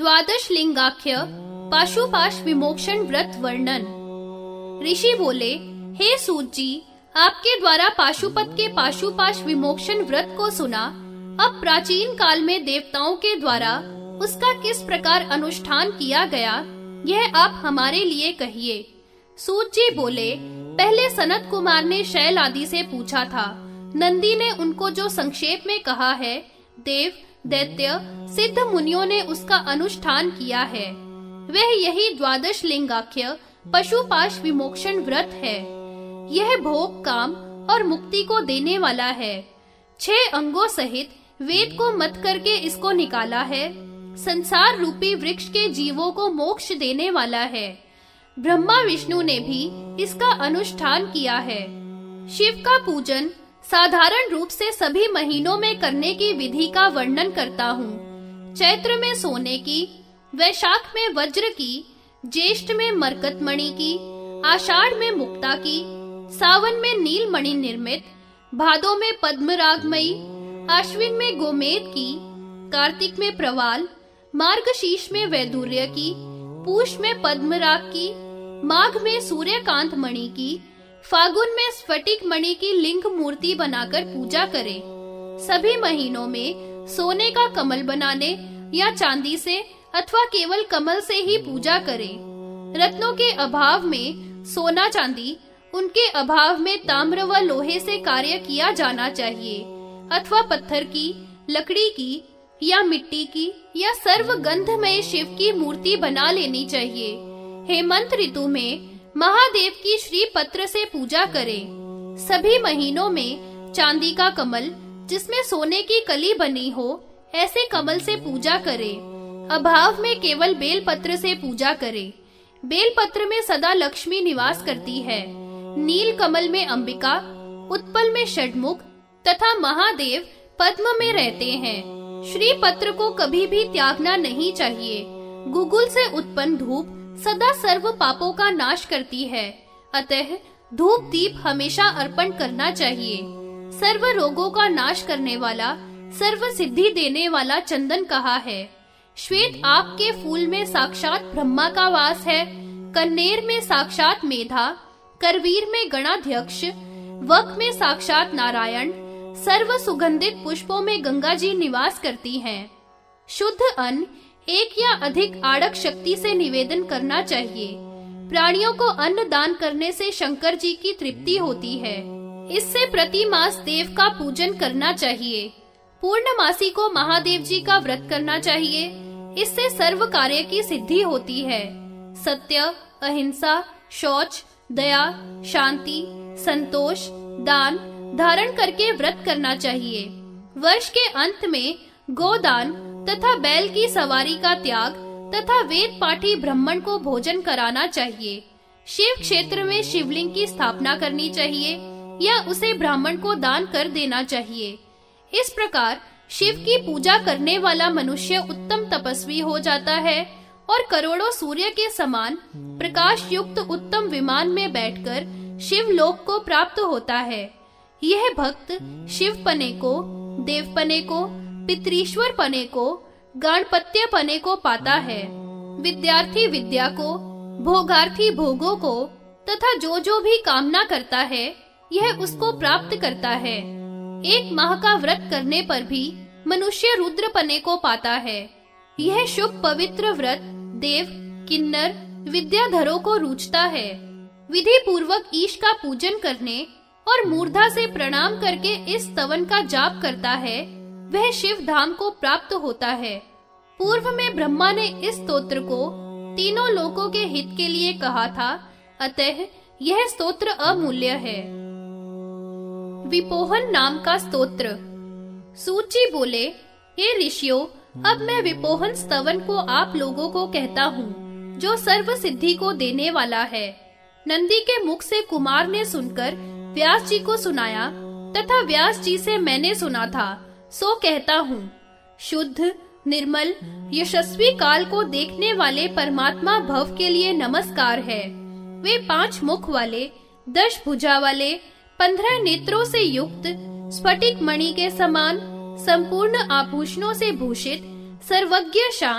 द्वादश लिंगाख्य पाशुपाश विमोक्षण व्रत वर्णन। ऋषि बोले, हे सूत जी, आपके द्वारा पाशुपत के पाशुपाश विमोक्षण व्रत को सुना। अब प्राचीन काल में देवताओं के द्वारा उसका किस प्रकार अनुष्ठान किया गया, यह आप हमारे लिए कहिए। सूत जी बोले, पहले सनत कुमार ने शैल आदि से पूछा था। नंदी ने उनको जो संक्षेप में कहा है, देव, दैत्य, सिद्ध मुनियों ने उसका अनुष्ठान किया है। वह यही द्वादश लिंगाख्य पशुपाश विमोक्षण व्रत है। यह भोग, काम और मुक्ति को देने वाला है। 6 अंगों सहित वेद को मत करके इसको निकाला है। संसार रूपी वृक्ष के जीवों को मोक्ष देने वाला है। ब्रह्मा विष्णु ने भी इसका अनुष्ठान किया है। शिव का पूजन साधारण रूप से सभी महीनों में करने की विधि का वर्णन करता हूँ। चैत्र में सोने की, वैशाख में वज्र की, ज्येष्ठ में मरकत मणि की, आषाढ़ में मुक्ता की, सावन में नील मणि निर्मित, भादो में पद्मरागमयी, आश्विन में गोमेद की, कार्तिक में प्रवाल, मार्गशीर्ष में वैदुर्य की, पूष में पद्मराग की, माघ में सूर्यकांत मणि की, फागुन में स्फटिक मणि की लिंग मूर्ति बनाकर पूजा करें। सभी महीनों में सोने का कमल बनाने या चांदी से अथवा केवल कमल से ही पूजा करें। रत्नों के अभाव में सोना चांदी, उनके अभाव में ताम्र व लोहे से कार्य किया जाना चाहिए, अथवा पत्थर की, लकड़ी की या मिट्टी की या सर्व गंधमय शिव की मूर्ति बना लेनी चाहिए। हेमंत ऋतु में महादेव की श्री पत्र से पूजा करें। सभी महीनों में चांदी का कमल जिसमें सोने की कली बनी हो, ऐसे कमल से पूजा करें। अभाव में केवल बेल पत्र से पूजा करें। बेल पत्र में सदा लक्ष्मी निवास करती है। नील कमल में अंबिका, उत्पल में षडमुख तथा महादेव पद्म में रहते हैं। श्री पत्र को कभी भी त्यागना नहीं चाहिए। गुगुल से उत्पन्न धूप सदा सर्व पापों का नाश करती है, अतः धूप दीप हमेशा अर्पण करना चाहिए। सर्व रोगों का नाश करने वाला, सर्व सिद्धि देने वाला चंदन कहा है। श्वेत आक के फूल में साक्षात ब्रह्मा का वास है। कन्नेर में साक्षात मेधा, करवीर में गणाध्यक्ष, वक में साक्षात नारायण, सर्व सुगंधित पुष्पों में गंगा जी निवास करती हैं। शुद्ध अन्न एक या अधिक आड़क शक्ति से निवेदन करना चाहिए। प्राणियों को अन्न दान करने से शंकर जी की तृप्ति होती है। इससे प्रति मास देव का पूजन करना चाहिए। पूर्णमासी को महादेव जी का व्रत करना चाहिए। इससे सर्व कार्य की सिद्धि होती है। सत्य, अहिंसा, शौच, दया, शांति, संतोष, दान धारण करके व्रत करना चाहिए। वर्ष के अंत में गोदान तथा बैल की सवारी का त्याग तथा वेद पाठी ब्राह्मण को भोजन कराना चाहिए। शिव क्षेत्र में शिवलिंग की स्थापना करनी चाहिए या उसे ब्राह्मण को दान कर देना चाहिए। इस प्रकार शिव की पूजा करने वाला मनुष्य उत्तम तपस्वी हो जाता है और करोड़ों सूर्य के समान प्रकाश युक्त उत्तम विमान में बैठकर शिवलोक को प्राप्त होता है। यह भक्त शिव पने को, देव पने को, पितरीश्वर पने को, गणपत्य पने को पाता है। विद्यार्थी विद्या को, भोगार्थी भोगों को तथा जो भी कामना करता है, यह उसको प्राप्त करता है। 1 माह का व्रत करने पर भी मनुष्य रुद्र पने को पाता है। यह शुभ पवित्र व्रत देव, किन्नर, विद्याधरों को रूचता है। विधि पूर्वक ईश का पूजन करने और मूर्धा से प्रणाम करके इस स्तवन का जाप करता है, वह शिव धाम को प्राप्त होता है। पूर्व में ब्रह्मा ने इस स्तोत्र को तीनों लोकों के हित के लिए कहा था, अतः यह स्तोत्र अमूल्य है। विपोहन नाम का स्तोत्र। सूत जी बोले, हे ऋषियों, अब मैं विपोहन स्तवन को आप लोगों को कहता हूँ, जो सर्व सिद्धि को देने वाला है। नंदी के मुख से कुमार ने सुनकर व्यास जी को सुनाया तथा व्यास जी से मैंने सुना था, सो कहता हूँ। शुद्ध, निर्मल, यशस्वी काल को देखने वाले परमात्मा भव के लिए नमस्कार है। वे 5 मुख वाले, 10 भुजा वाले, 15 नेत्रों से युक्त, स्फटिक मणि के समान, संपूर्ण आभूषणों से भूषित, सर्वज्ञ शांत,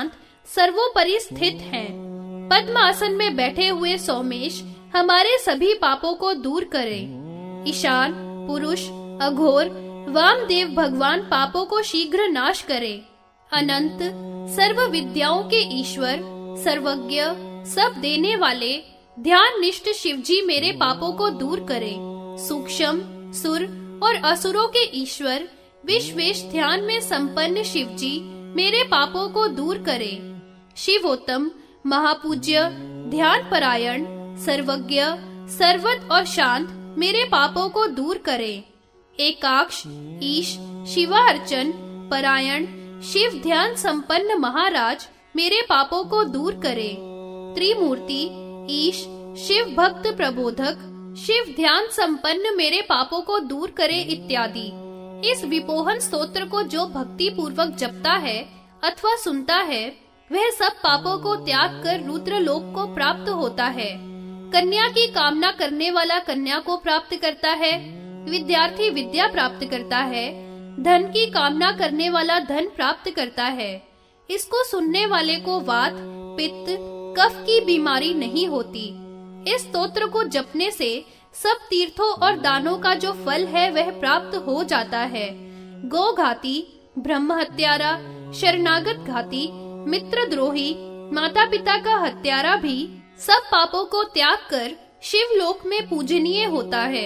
सर्वोपरि स्थित हैं। पद्म आसन में बैठे हुए सोमेश हमारे सभी पापों को दूर करें। ईशान, पुरुष, अघोर, वामदेव भगवान पापों को शीघ्र नाश करें। अनंत, सर्व विद्याओं के ईश्वर, सर्वज्ञ, सब देने वाले, ध्यान निष्ठ शिवजी मेरे पापों को दूर करें। सूक्ष्म, सुर और असुरों के ईश्वर, विश्वेश ध्यान में संपन्न शिवजी मेरे पापों को दूर करें। शिवोत्तम, महापूज्य, ध्यान परायण, सर्वज्ञ, सर्वत और शांत मेरे पापों को दूर करें। एकाक्ष, ईश, शिवार्चन परायण, शिव ध्यान संपन्न महाराज मेरे पापों को दूर करें। त्रिमूर्ति, ईश, शिव भक्त प्रबोधक, शिव ध्यान संपन्न मेरे पापों को दूर करे इत्यादि। इस विपोहन स्तोत्र को जो भक्ति पूर्वक जपता है अथवा सुनता है, वह सब पापों को त्याग कर रुद्र लोक को प्राप्त होता है। कन्या की कामना करने वाला कन्या को प्राप्त करता है, विद्यार्थी विद्या प्राप्त करता है, धन की कामना करने वाला धन प्राप्त करता है। इसको सुनने वाले को वात, पित्त, कफ की बीमारी नहीं होती। इस स्तोत्र को जपने से सब तीर्थों और दानों का जो फल है वह प्राप्त हो जाता है। गौ घाती, ब्रह्म हत्यारा, शरणागत घाती, मित्र द्रोही, माता पिता का हत्यारा भी सब पापों को त्याग कर शिवलोक में पूजनीय होता है।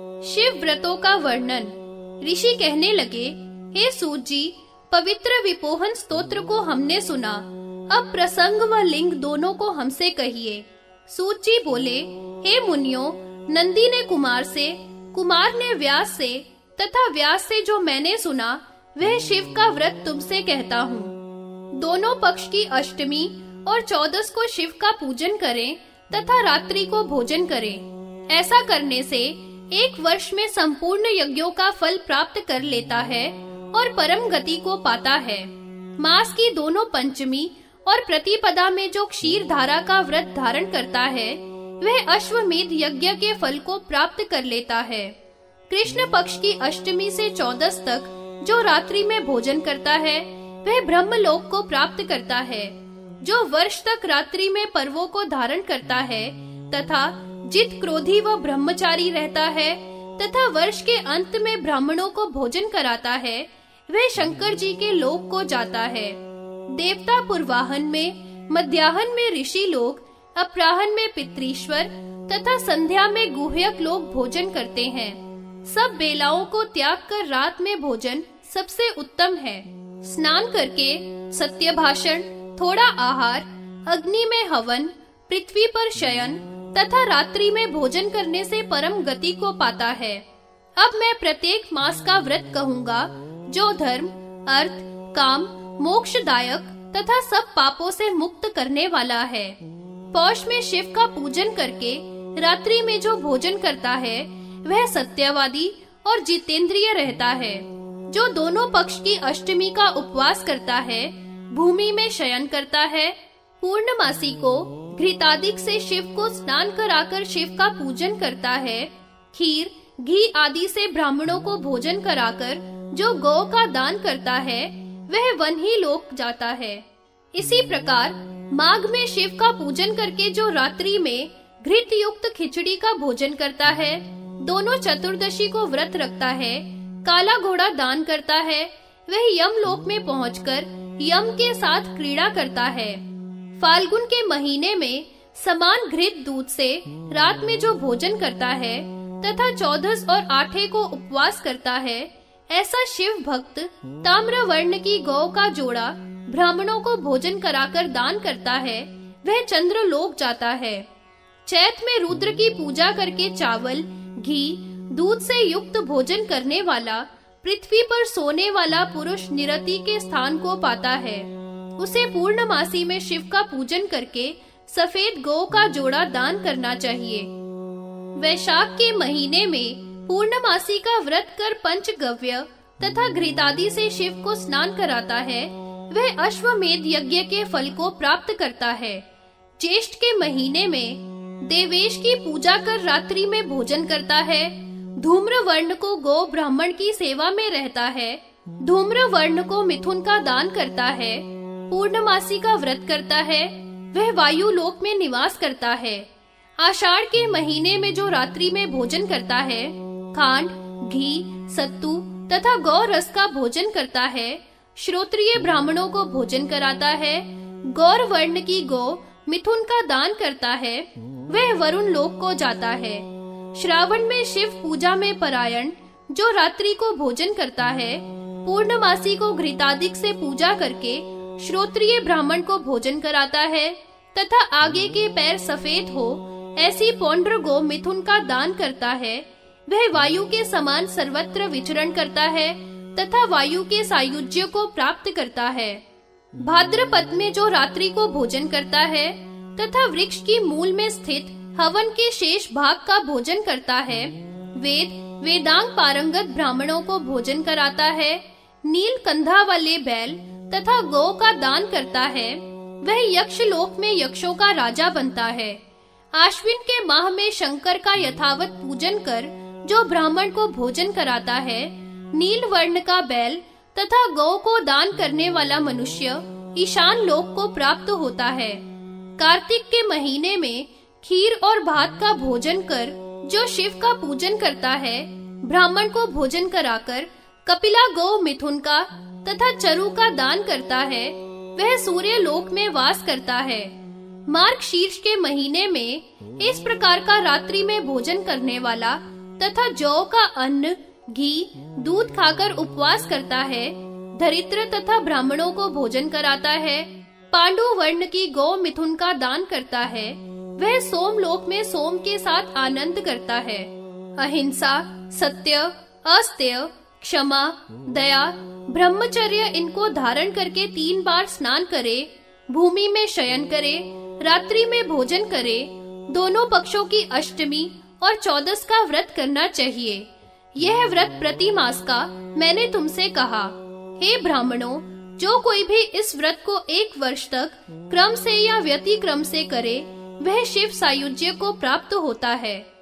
शिव व्रतों का वर्णन। ऋषि कहने लगे, हे सूत जी, पवित्र विपोहन स्तोत्र को हमने सुना, अब प्रसंग व लिंग दोनों को हमसे कहिए। सूत जी बोले, हे मुनियों, नंदी ने कुमार से, कुमार ने व्यास से तथा व्यास से जो मैंने सुना वह शिव का व्रत तुमसे कहता हूँ। दोनों पक्ष की अष्टमी और 14 को शिव का पूजन करें तथा रात्रि को भोजन करें। ऐसा करने से एक वर्ष में संपूर्ण यज्ञों का फल प्राप्त कर लेता है और परम गति को पाता है। मास की दोनों पंचमी और प्रतिपदा में जो क्षीर धारा का व्रत धारण करता है वह अश्वमेध यज्ञ के फल को प्राप्त कर लेता है। कृष्ण पक्ष की अष्टमी से 14 तक जो रात्रि में भोजन करता है वह ब्रह्मलोक को प्राप्त करता है। जो वर्ष तक रात्रि में पर्वों को धारण करता है तथा जित क्रोधी व ब्रह्मचारी रहता है तथा वर्ष के अंत में ब्राह्मणों को भोजन कराता है, वह शंकर जी के लोक को जाता है। देवता पूर्वाहन में, मध्याहन में ऋषि लोग, अपराहन में पितृश्वर तथा संध्या में गुह्यक लोग भोजन करते हैं। सब बेलाओं को त्याग कर रात में भोजन सबसे उत्तम है। स्नान करके सत्य भाषण, थोड़ा आहार, अग्नि में हवन, पृथ्वी पर शयन तथा रात्रि में भोजन करने से परम गति को पाता है। अब मैं प्रत्येक मास का व्रत कहूँगा जो धर्म, अर्थ, काम, मोक्षदायक तथा सब पापों से मुक्त करने वाला है। पौष में शिव का पूजन करके रात्रि में जो भोजन करता है वह सत्यवादी और जितेंद्रिय रहता है। जो दोनों पक्ष की अष्टमी का उपवास करता है, भूमि में शयन करता है, पूर्णमासी को घृतादिक से शिव को स्नान कराकर शिव का पूजन करता है, खीर, घी आदि से ब्राह्मणों को भोजन कराकर जो गौ का दान करता है वह वन ही लोक जाता है। इसी प्रकार माघ में शिव का पूजन करके जो रात्रि में घृत युक्त खिचड़ी का भोजन करता है, दोनों चतुर्दशी को व्रत रखता है, काला घोड़ा दान करता है, वह यम लोक में पहुंचकर यम के साथ क्रीड़ा करता है। फाल्गुन के महीने में समान घृत दूध से रात में जो भोजन करता है तथा 14 और 8 को उपवास करता है, ऐसा शिव भक्त ताम्र वर्ण की गौ का जोड़ा ब्राह्मणों को भोजन कराकर दान करता है, वह चंद्र लोक जाता है। चैत में रुद्र की पूजा करके चावल, घी, दूध से युक्त भोजन करने वाला पृथ्वी पर सोने वाला पुरुष निरति के स्थान को पाता है। उसे पूर्णमासी में शिव का पूजन करके सफेद गौ का जोड़ा दान करना चाहिए। वैशाख के महीने में पूर्णमासी का व्रत कर पंचगव्य तथा घृतादि से शिव को स्नान कराता है, वह अश्वमेध यज्ञ के फल को प्राप्त करता है। ज्येष्ठ के महीने में देवेश की पूजा कर रात्रि में भोजन करता है, धूम्र वर्ण को गौ ब्राह्मण की सेवा में रहता है, धूम्र वर्ण को मिथुन का दान करता है, पूर्णमासी का व्रत करता है वह वायु लोक में निवास करता है। आषाढ़ के महीने में जो रात्रि में भोजन करता है, खांड, घी, सत्तू तथा गौ रस का भोजन करता है, श्रोत्रिय ब्राह्मणों को भोजन कराता है, गौर वर्ण की गौ मिथुन का दान करता है, वह वरुण लोक को जाता है। श्रावण में शिव पूजा में परायण जो रात्रि को भोजन करता है, पूर्णमासी को घृतादिक से पूजा करके श्रोत्रिय ब्राह्मण को भोजन कराता है तथा आगे के पैर सफेद हो ऐसी पौंड्र गो मिथुन का दान करता है, वह वायु के समान सर्वत्र विचरण करता है तथा वायु के सायुज्य को प्राप्त करता है। भाद्रपद में जो रात्रि को भोजन करता है तथा वृक्ष की मूल में स्थित हवन के शेष भाग का भोजन करता है, वेदांग पारंगत ब्राह्मणों को भोजन कराता है, नील कंधा वाले बैल तथा गौ का दान करता है, वह यक्ष लोक में यक्षों का राजा बनता है। आश्विन के माह में शंकर का यथावत पूजन कर जो ब्राह्मण को भोजन कराता है, नील वर्ण का बैल तथा गौ को दान करने वाला मनुष्य ईशान लोक को प्राप्त होता है। कार्तिक के महीने में खीर और भात का भोजन कर जो शिव का पूजन करता है, ब्राह्मण को भोजन कराकर कपिला गौ मिथुन का तथा चरु का दान करता है, वह सूर्य लोक में वास करता है। मार्ग शीर्ष के महीने में इस प्रकार का रात्रि में भोजन करने वाला तथा जौ का अन्न, घी, दूध खाकर उपवास करता है, दरिद्र तथा ब्राह्मणों को भोजन कराता है, पांडु वर्ण की गौ मिथुन का दान करता है, वह सोम लोक में सोम के साथ आनंद करता है। अहिंसा, सत्य, अस्तेय, क्षमा, दया, ब्रह्मचर्य इनको धारण करके 3 बार स्नान करे, भूमि में शयन करे, रात्रि में भोजन करे, दोनों पक्षों की अष्टमी और 14 का व्रत करना चाहिए। यह व्रत प्रति मास का मैंने तुमसे कहा। हे ब्राह्मणों, जो कोई भी इस व्रत को 1 वर्ष तक क्रम से या व्यतिक्रम से करे, वह शिव सायुज्य को प्राप्त होता है।